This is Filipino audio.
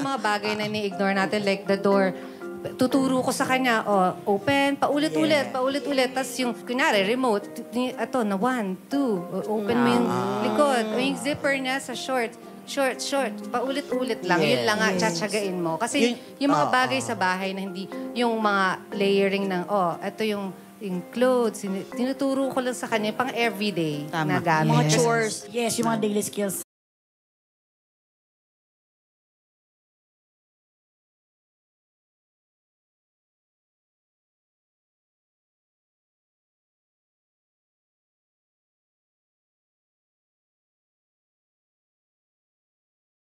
yung mga bagay na ni-ignore natin, like the door. Tuturo ko sa kanya, open, paulit-ulit. Tapos yung, kunyari, remote, ito, na 1, 2, open mo yung likod. O yung zipper niya sa short, paulit-ulit lang. Yun lang nga, tsatsagain mo. Kasi yung mga bagay sa bahay na hindi, yung mga layering ng, ito yung clothes, tinuturo ko lang sa kanya, pang everyday na gamit. Mga chores. Yes, yung mga daily skills.